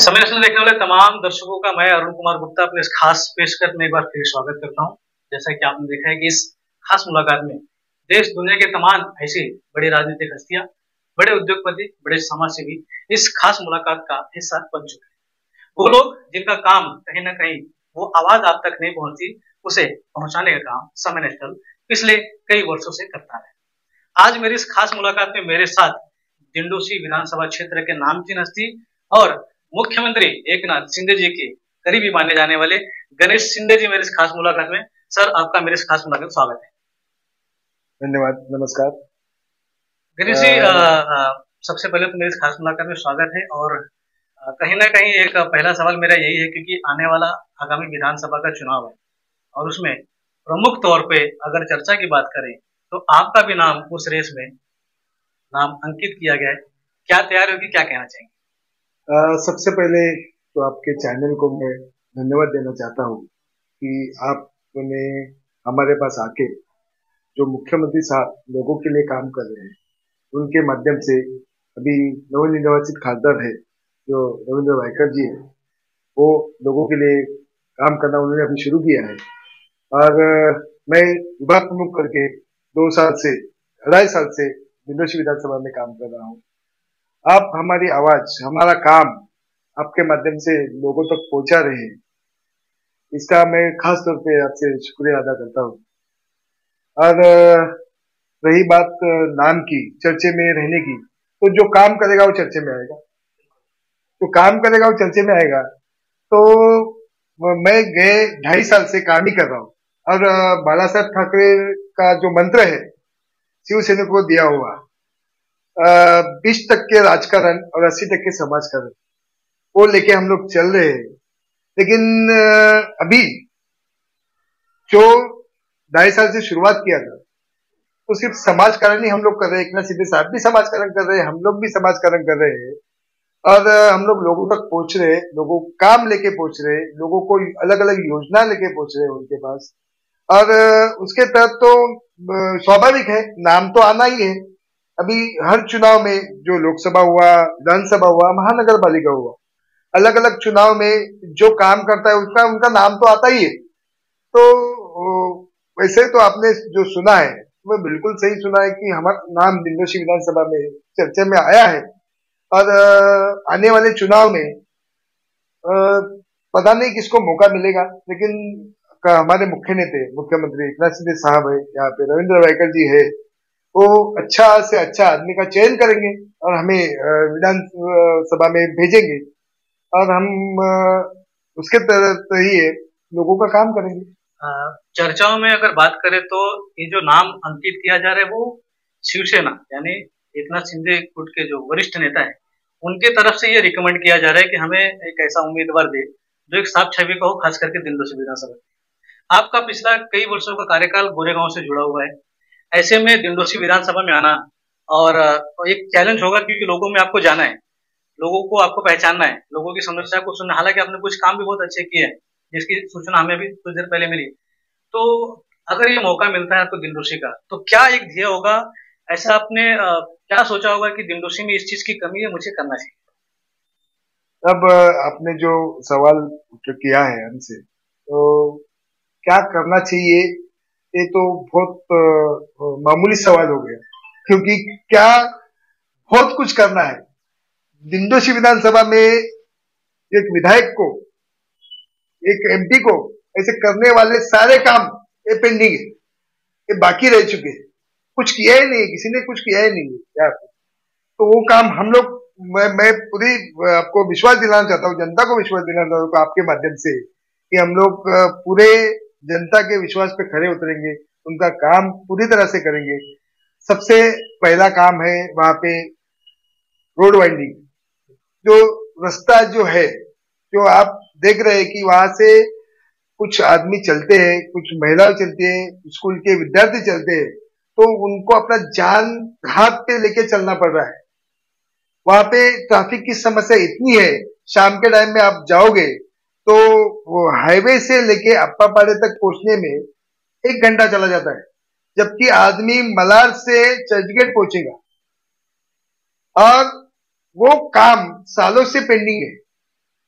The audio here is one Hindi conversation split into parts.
समय नैशनल देखने वाले तमाम दर्शकों का मैं अरुण कुमार गुप्ता अपने इस खास पेशकश में एक बार फिर स्वागत करता हूं। जैसा कि आपने देखा है कि इस खास मुलाकात में देश दुनिया के तमाम ऐसी बड़ी राजनीतिक हस्तियां, बड़े उद्योगपति, बड़े समाजसेवी इस खास मुलाकात का हिस्सा बन चुके हैं। वो लोग जिनका काम कहीं ना कहीं वो आवाज आप तक नहीं पहुंचती, उसे पहुंचाने का काम समय नेशनल पिछले कई वर्षों से करता है। आज मेरी इस खास मुलाकात में मेरे साथ डिंडोसी विधानसभा क्षेत्र के नामचीन हस्ती और मुख्यमंत्री एकनाथ शिंदे जी के करीबी माने जाने वाले गणेश शिंदे जी मेरे इस खास मुलाकात में। सर, आपका मेरे इस खास मुलाकात में स्वागत है। धन्यवाद, नमस्कार गणेश जी, सबसे पहले तो मेरे इस खास मुलाकात में स्वागत है। और कहीं ना कहीं एक पहला सवाल मेरा यही है, क्योंकि आने वाला आगामी विधानसभा का चुनाव है और उसमें प्रमुख तौर पे अगर चर्चा की बात करें तो आपका भी नाम उस रेस में नाम अंकित किया गया है। क्या तैयारी होगी, क्या कहना चाहेंगे? सबसे पहले तो आपके चैनल को मैं धन्यवाद देना चाहता हूँ कि आपने हमारे पास आके जो मुख्यमंत्री साहब लोगों के लिए काम कर रहे हैं, उनके माध्यम से अभी नवनिर्वाचित खासदार है जो रविंद्र वायकर जी है, वो लोगों के लिए काम करना उन्होंने अभी शुरू किया है। और मैं विभाग प्रमुख करके 2 साल से 2.5 साल से डिंडोसी विधानसभा में काम कर रहा हूँ। आप हमारी आवाज, हमारा काम आपके माध्यम से लोगों तक पहुंचा रहे हैं, इसका मैं खास तौर पे आपसे शुक्रिया अदा करता हूँ। और रही बात नाम की, चर्चे में रहने की, तो जो काम करेगा वो चर्चे में आएगा, जो काम करेगा वो चर्चे में आएगा। तो मैं गए 2.5 साल से काम ही कर रहा हूँ और बाला साहब ठाकरे का जो मंत्र है शिवसेना को दिया हुआ 20% राजकारण और 80% समाजकारण, वो लेके हम लोग चल रहे हैं। लेकिन अभी जो 2.5 साल से शुरुआत किया था तो सिर्फ समाजकारण ही हम लोग कर रहे हैं। एकनाथ शिंदे साहब भी समाजकारण कर रहे हैं, हम लोग भी समाजकारण कर रहे हैं और हम लोग लोगों तक पहुंच रहे हैं, लोगों को काम लेके पहुंच रहे हैं, लोगों को अलग अलग योजना लेके पहुंच रहे हैं उनके पास। और उसके तहत तो स्वाभाविक है, नाम तो आना ही है। अभी हर चुनाव में जो लोकसभा हुआ, विधानसभा हुआ, महानगर पालिका हुआ, अलग अलग चुनाव में जो काम करता है उसका उनका नाम तो आता ही है। तो वैसे तो आपने जो सुना है वो बिल्कुल सही सुना है कि हमारा नाम डिंडोसी विधानसभा में चर्चा में आया है। और आने वाले चुनाव में पता नहीं किसको मौका मिलेगा, लेकिन हमारे मुख्य नेता मुख्यमंत्री एकनाथ शिंदे साहब है, यहाँ पे रविंद्र वायकर जी है, वो अच्छा से अच्छा आदमी का चयन करेंगे और हमें विधानसभा में भेजेंगे और हम उसके तहत ही लोगों का काम करेंगे। चर्चाओं में अगर बात करें तो ये जो नाम अंकित किया जा रहा है वो शिवसेना यानी एकनाथ शिंदे गुट के जो वरिष्ठ नेता है उनके तरफ से ये रिकमेंड किया जा रहा है कि हमें एक ऐसा उम्मीदवार दे जो एक साफ छवि का हो, खास करके डिंडोसी विधानसभा। आपका पिछला कई वर्षों का कार्यकाल गोरेगांव से जुड़ा हुआ है, ऐसे में डिंडोसी विधानसभा में आना और एक चैलेंज होगा, क्योंकि लोगों में आपको जाना है, लोगों को आपको पहचानना है, लोगों की समस्या को सुनना। हालांकि आपने कुछ काम भी बहुत अच्छे किए हैं जिसकी सूचना हमें भी कुछ देर पहले मिली। तो अगर ये मौका मिलता है आपको डिंडोसी का, तो क्या एक ध्येय होगा, ऐसा आपने क्या सोचा होगा कि डिंडोसी में इस चीज की कमी है, मुझे करना चाहिए? अब आपने जो सवाल किया है हमसे, तो क्या करना चाहिए, ये तो बहुत मामूली सवाल हो गया, क्योंकि क्या बहुत कुछ करना है। डिंडोसी विधानसभा में एक विधायक को, एक एमपी को ऐसे करने वाले सारे काम ये पेंडिंग है, ये बाकी रह चुके हैं, कुछ किया ही नहीं, किसी ने कुछ किया ही नहीं है। तो वो काम हम लोग, मैं पूरी आपको विश्वास दिलाना चाहता हूँ, जनता को विश्वास दिलाना चाहता हूँ आपके माध्यम से, कि हम लोग पूरे जनता के विश्वास पे खरे उतरेंगे, उनका काम पूरी तरह से करेंगे। सबसे पहला काम है वहां पे रोड वाइंडिंग, जो रास्ता जो है, जो आप देख रहे हैं कि वहां से कुछ आदमी चलते हैं, कुछ महिलाएं चलती हैं, स्कूल के विद्यार्थी चलते हैं, तो उनको अपना जान हाथ पे लेके चलना पड़ रहा है। वहां पे ट्रैफिक की समस्या इतनी है, शाम के टाइम में आप जाओगे तो वो हाईवे से लेके अप्पापाड़े तक पहुंचने में 1 घंटा चला जाता है, जबकि आदमी मलार से चर्चगेट पहुंचेगा और वो काम सालों से पेंडिंग है।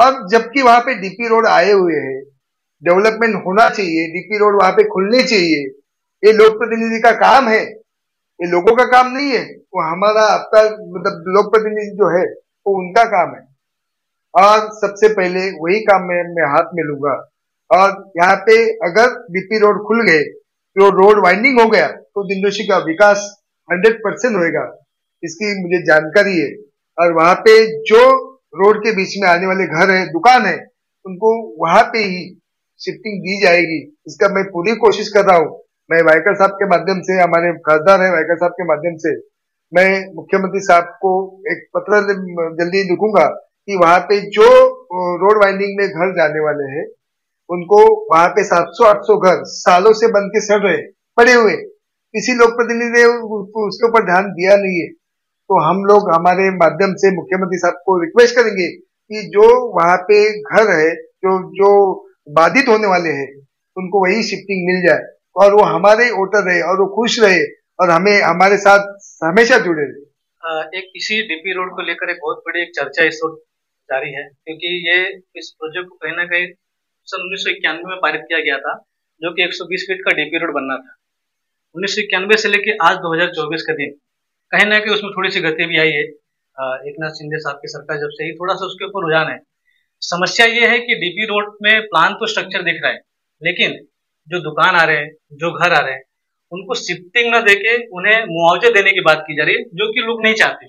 और जबकि वहां पे डीपी रोड आए हुए हैं, डेवलपमेंट होना चाहिए, डीपी रोड वहां पे खुलने चाहिए, ये लोक प्रतिनिधि का काम है, ये लोगों का काम नहीं है। वो हमारा आपका मतलब लोक प्रतिनिधि जो है वो उनका काम है, और सबसे पहले वही काम मैं हाथ में लूंगा। और यहाँ पे अगर डीपी रोड खुल गए, जो रोड वाइंडिंग हो गया, तो दिंडोशी का विकास 100% होएगा, इसकी मुझे जानकारी है। और वहां पे जो रोड के बीच में आने वाले घर है, दुकान है, उनको वहां पे ही शिफ्टिंग दी जाएगी, इसका मैं पूरी कोशिश कर रहा हूँ। मैं वायकर साहब के माध्यम से, हमारे खासदार है वायकर साहब के माध्यम से, मैं मुख्यमंत्री साहब को एक पत्र जल्दी लिखूंगा कि वहां पे जो रोड वाइंडिंग में घर जाने वाले हैं, उनको वहां पे 700-800 घर सालों से बन के सड़ रहे पड़े हुए, किसी लोक प्रतिनिधि ने उसके ऊपर ध्यान दिया नहीं है। तो हम लोग हमारे माध्यम से मुख्यमंत्री साहब को रिक्वेस्ट करेंगे कि जो वहां पे घर है, जो जो बाधित होने वाले हैं, उनको वही शिफ्टिंग मिल जाए, और वो हमारे वोटर रहे और वो खुश रहे, और हमें हमारे साथ हमेशा जुड़े रहे। एक इसी डीपी रोड को लेकर एक बहुत बड़ी एक चर्चा इस वक्त जारी है, क्योंकि ये इस प्रोजेक्ट को कहीं ना कहीं सन 1991 में पारित किया गया था, जो कि 120 फीट का डीपी रोड बनना था। 1991 से लेकर आज 2024 का दिन, कहीं ना कहीं उसमें थोड़ी सी गति भी आई है। एक नाथ शिंदे साहब की सरकार जब से ही थोड़ा सा उसके ऊपर रुझान है। समस्या ये है कि डीपी रोड में प्लान तो स्ट्रक्चर दिख रहा है, लेकिन जो दुकान आ रहे हैं, जो घर आ रहे हैं, उनको शिफ्टिंग न देके उन्हें मुआवजे देने की बात की जा रही है, जो कि लोग नहीं चाहते।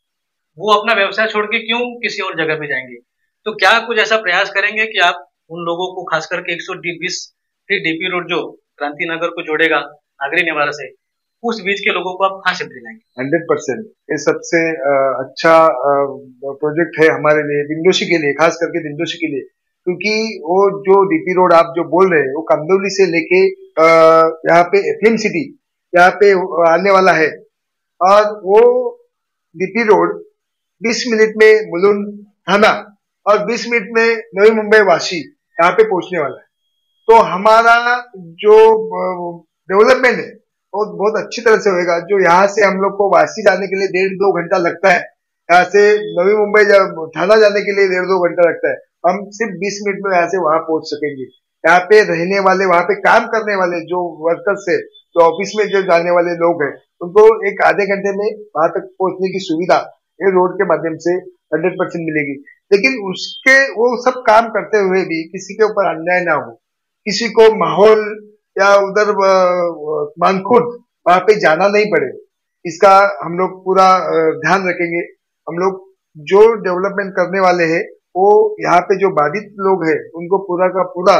वो अपना व्यवसाय छोड़ के क्यों किसी और जगह पे जाएंगे? तो क्या कुछ ऐसा प्रयास करेंगे कि आप उन लोगों को, खास करके 120 फीट डीपी रोड जो क्रांति नगर को जोड़ेगा नागरी निवारा से, उस बीच के लोगों को आप कहाँ शिफ्ट दिलाएंगे? 100% ये सबसे अच्छा प्रोजेक्ट है हमारे लिए, दिंडोशी के लिए, खास करके दिंडोशी के लिए, क्योंकि वो जो डीपी रोड आप जो बोल रहे हैं, वो कंदौली से लेके यहाँ पे फिल्म सिटी यहाँ पे आने वाला है, और वो डीपी रोड 20 मिनट में मुलुंड थाना और 20 मिनट में नवी मुंबई वाशी यहाँ पे पहुंचने वाला है। तो हमारा जो डेवलपमेंट है वो बहुत अच्छी तरह से होएगा। जो यहाँ से हम लोग को वाशी जाने के लिए 1.5-2 घंटा लगता है, यहाँ से नवी मुंबई थाना जाने के लिए 1.5-2 घंटा लगता है, हम सिर्फ 20 मिनट में यहाँ से वहां पहुंच सकेंगे। यहाँ पे रहने वाले, वहां पे काम करने वाले जो वर्कर्स है, जो ऑफिस में जो जाने वाले लोग हैं, उनको एक आधे घंटे में वहां तक पहुंचने की सुविधा ये रोड के माध्यम से 100% मिलेगी। लेकिन उसके वो सब काम करते हुए भी किसी के ऊपर अन्याय ना हो, किसी को माहौल या उधर मानखुर्द वहां पे जाना नहीं पड़े, इसका हम लोग पूरा ध्यान रखेंगे। हम लोग जो डेवलपमेंट करने वाले हैं, वो यहाँ पे जो बाधित लोग हैं, उनको पूरा का पूरा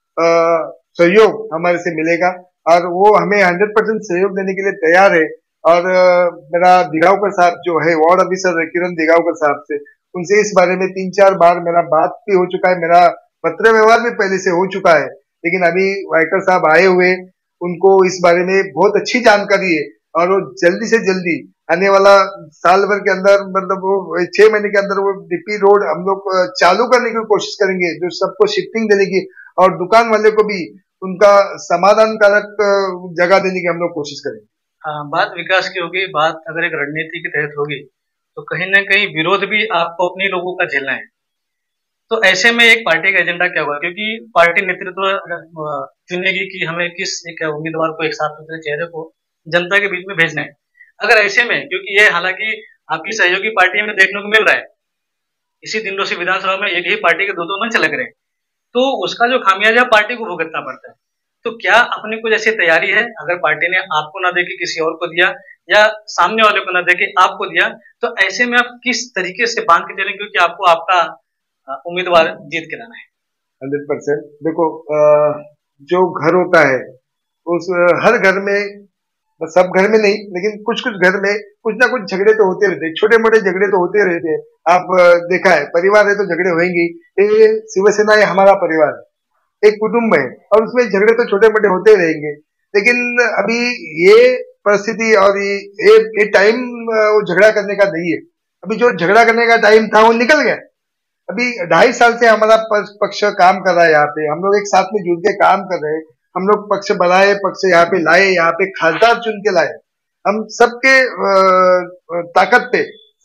सहयोग हमारे से मिलेगा, और वो हमें 100% सहयोग देने के लिए तैयार है। और मेरा दिगावकर साहब जो है वार्ड ऑफिसर है, किरण दिगावकर साहब से, उनसे इस बारे में 3-4 बार मेरा बात भी हो चुका है, मेरा पत्र व्यवहार भी पहले से हो चुका है। लेकिन अभी वायकर साहब आए हुए, उनको इस बारे में बहुत अच्छी जानकारी है, और वो जल्दी से जल्दी आने वाला साल भर के अंदर, मतलब वो 6 महीने के अंदर वो डीपी रोड हम लोग चालू करने की कोशिश करेंगे, जो सबको शिफ्टिंग देने की, और दुकान वाले को भी उनका समाधानकारक जगह देने की हम लोग कोशिश करेंगे। बात विकास की होगी, बात अगर एक रणनीति के तहत होगी, तो कहीं ना कहीं विरोध भी आपको अपने लोगों का झेलना है। तो ऐसे में एक पार्टी का एजेंडा क्या होगा? क्योंकि पार्टी नेतृत्व चुनेगी कि हमें किस एक उम्मीदवार को, एक साफ सुथरे चेहरे को जनता के बीच में भेजना है। अगर ऐसे में, क्योंकि ये हालांकि आपकी सहयोगी पार्टी में देखने को मिल रहा है, इसी दिंडोशी विधानसभा में एक ही पार्टी के दो मंच लग रहे हैं, तो उसका जो खामियाजा पार्टी को भुगतना पड़ता है। तो क्या अपनी कुछ ऐसी तैयारी है, अगर पार्टी ने आपको ना देके किसी और को दिया, या सामने वाले को ना देके आपको दिया, तो ऐसे में आप किस तरीके से बांध के चलें, क्योंकि आपको आपका उम्मीदवार जीत के लाना है? 100% देखो, जो घर होता है, उस हर घर में, सब घर में नहीं, लेकिन कुछ कुछ घर में कुछ ना कुछ झगड़े तो होते रहते हैं, छोटे मोटे झगड़े तो होते रहते हैं। आप देखा है, परिवार है तो झगड़े होंगे। ये शिवसेना है, हमारा परिवार है, एक कुटुंब है, और उसमें झगड़े तो छोटे मोटे होते रहेंगे। लेकिन अभी ये परिस्थिति और ये टाइम वो झगड़ा करने का नहीं है। अभी जो झगड़ा करने का टाइम था वो निकल गया। अभी 2.5 साल से हमारा पक्ष काम कर रहा है, यहाँ पे हम लोग एक साथ में जुड़ के काम कर रहे हैं। हम लोग पक्ष बनाए, पक्ष यहाँ पे लाए, यहाँ पे खासदार चुन के लाए। हम सबके ताकत पे,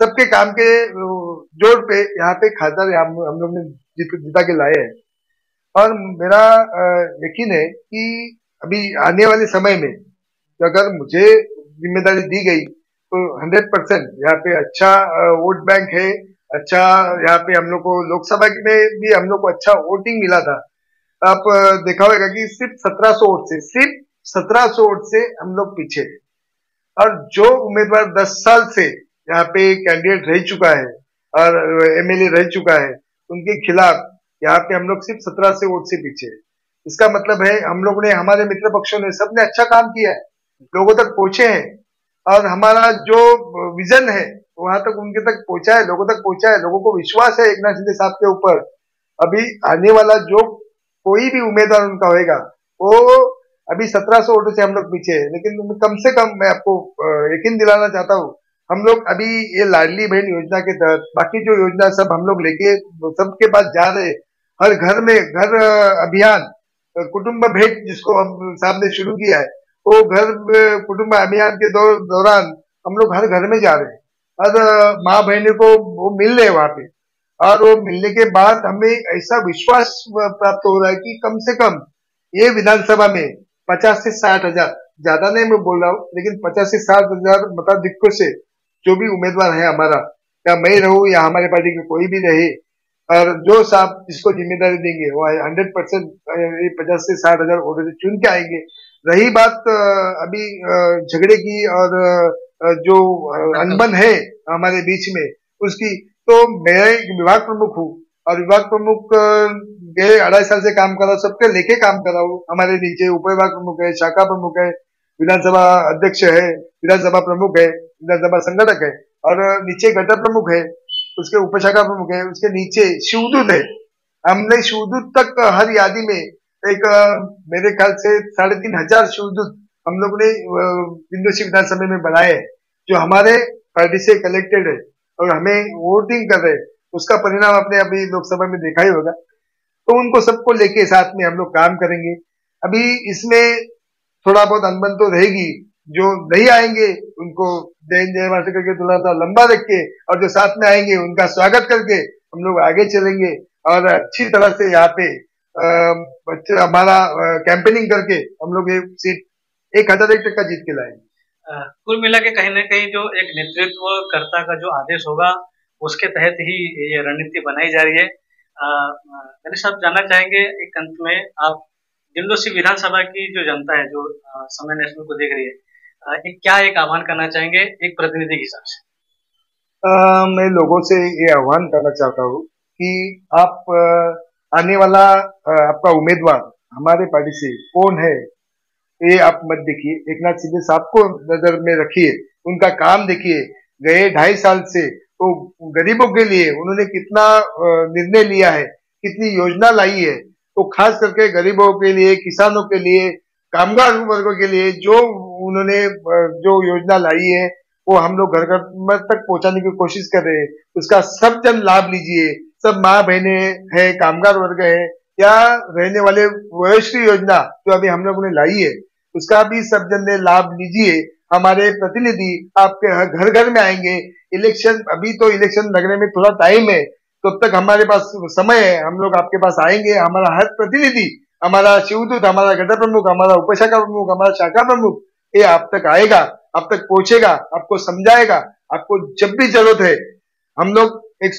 सबके काम के जोर पे यहाँ पे खासदार हम लोग ने जिता के लाए हैं। और मेरा यकीन है कि अभी आने वाले समय में अगर मुझे जिम्मेदारी दी गई तो 100% यहाँ पे अच्छा वोट बैंक है। अच्छा, यहाँ पे हम लोग को लोकसभा में भी हम लोग को अच्छा वोटिंग मिला था। आप देखा होगा कि सिर्फ 1700 वोट से हम लोग पीछे हैं। और जो उम्मीदवार 10 साल से यहाँ पे कैंडिडेट रह चुका है और एमएलए रह चुका है, उनके खिलाफ यहाँ पे हम लोग सिर्फ 17 वोट से पीछे है। इसका मतलब है हम लोग ने, हमारे मित्र पक्षों ने, सबने अच्छा काम किया है, लोगों तक पहुंचे हैं। और हमारा जो विजन है वहां तक उनके तक पहुंचा है, लोगों तक पहुंचा है। लोगों को विश्वास है एकनाथ शिंदे साहब के ऊपर। अभी आने वाला जो कोई भी उम्मीदवार उनका होगा, वो अभी 1700 वोटों से हम लोग पीछे है, लेकिन कम से कम मैं आपको यकीन दिलाना चाहता हूँ, हम लोग अभी ये लाडली बहन योजना के तहत बाकी जो योजना सब हम लोग लेके सबके पास जा रहे, हर घर में घर अभियान, कुटुंब भेंट जिसको हम साहब ने शुरू किया है, वो घर कुटुंब अभियान के दौरान हम लोग हर घर में जा रहे हैं, हर माँ बहनों को वो मिल रहे वहां पे। और वो मिलने के बाद हमें ऐसा विश्वास प्राप्त हो रहा है कि कम से कम ये विधानसभा में 50 से 60 हजार, ज्यादा नहीं मैं बोल रहा हूँ, लेकिन 50 से 60 हजार मताधिक्य से जो भी उम्मीदवार है हमारा, या मैं रहूं या हमारे पार्टी के कोई भी रहे, और जो साहब जिसको जिम्मेदारी देंगे वो 100% 50 से 60 हजार वोटों से चुन के आएंगे। रही बात अभी झगड़े की और जो अनबन है हमारे बीच में उसकी, तो मैं विभाग प्रमुख हूँ और विभाग प्रमुख गए 2.5 साल से काम कर रहा हूँ, सबके लेके काम कर रहा हूँ। हमारे नीचे उप विभाग प्रमुख है, शाखा प्रमुख है, विधानसभा अध्यक्ष है, विधानसभा प्रमुख है, विधानसभा संगठक है, और नीचे गठन प्रमुख है, उसके उप शाखा प्रमुख है, उसके नीचे शिवदूत है। हमने शिवदूत तक हर यादी में एक मेरे ख्याल से 3,500 शिवदूत हम लोग ने विंडोशी विधानसभा में बनाए हैं, जो हमारे पार्टी से कलेक्टेड है और हमें वोटिंग कर रहे हैं। उसका परिणाम आपने अभी लोकसभा में देखा ही होगा। तो उनको सबको लेके साथ में हम लोग काम करेंगे। अभी इसमें थोड़ा बहुत अनबन तो रहेगी, जो नहीं आएंगे उनको जय माता करके थोड़ा सा लंबा रख के, और जो साथ में आएंगे उनका स्वागत करके हम लोग आगे चलेंगे और अच्छी तरह से यहाँ पे हमारा कैंपेनिंग करके हम लोग ये सीट 1001% जीत के लाएंगे। कुल मिला के कहीं ना कहीं जो एक नेतृत्व कर्ता का जो आदेश होगा उसके तहत ही ये रणनीति बनाई जा रही है। गणेश साहब, जानना चाहेंगे एक अंत में, आप दिमदोशी विधानसभा की जो जनता है, जो समय नेशनल को देख रही है, क्या एक आह्वान करना चाहेंगे एक प्रतिनिधि के हिसाब से? मैं लोगों से ये आह्वान करना चाहता हूँ कि आप आने वाला आपका उम्मीदवार हमारे पार्टी से कौन है, ये आप मत देखिए। एकनाथ शिंदे साहब को नजर में रखिए, उनका काम देखिए। गए 2.5 साल से तो गरीबों के लिए उन्होंने कितना निर्णय लिया है, कितनी योजना लाई है। तो खास करके गरीबों के लिए, किसानों के लिए, कामगार वर्गों के लिए जो उन्होंने जो योजना लाई है, वो हम लोग घर घर तक पहुंचाने की कोशिश कर रहे हैं। उसका सब जन लाभ लीजिए। सब माँ बहने हैं, कामगार वर्ग है, या रहने वाले वयोश्री योजना जो अभी हम लोगों ने लाई है, उसका भी सब जन ने लाभ लीजिए। हमारे प्रतिनिधि आपके घर घर में आएंगे। इलेक्शन, अभी तो इलेक्शन लगने में थोड़ा टाइम है, तब तक हमारे पास समय है, हम लोग आपके पास आएंगे। हमारा हर प्रतिनिधि, हमारा शिवदूत, हमारा गठन प्रमुख, हमारा उपशाखा प्रमुख, हमारा शाखा प्रमुख, ये आप तक आएगा, आप तक पहुंचेगा, आपको समझाएगा। आपको जब भी जरूरत है, हम लोग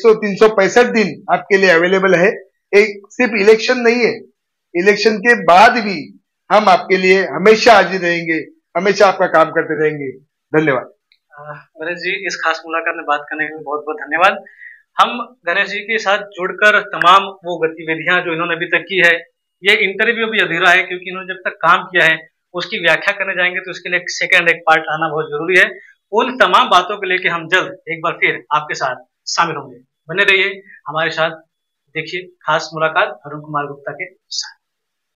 365 दिन आपके लिए अवेलेबल है। एक सिर्फ इलेक्शन नहीं है, इलेक्शन के बाद भी हम आपके लिए हमेशा हाजिर रहेंगे, हमेशा आपका काम करते रहेंगे। धन्यवाद। गणेश जी, इस खास मुलाकात में बात करने के लिए बहुत बहुत धन्यवाद। हम गणेश जी के साथ जुड़कर तमाम वो गतिविधियां जो इन्होंने अभी तक की है, ये इंटरव्यू भी अधूरा है, क्योंकि इन्होंने जब तक काम किया है उसकी व्याख्या करने जाएंगे तो उसके लिए एक पार्ट आना बहुत जरूरी है। उन तमाम बातों को लेकर हम जल्द एक बार फिर आपके साथ शामिल होंगे। बने रहिए हमारे साथ, देखिए खास मुलाकात अरुण कुमार गुप्ता के साथ।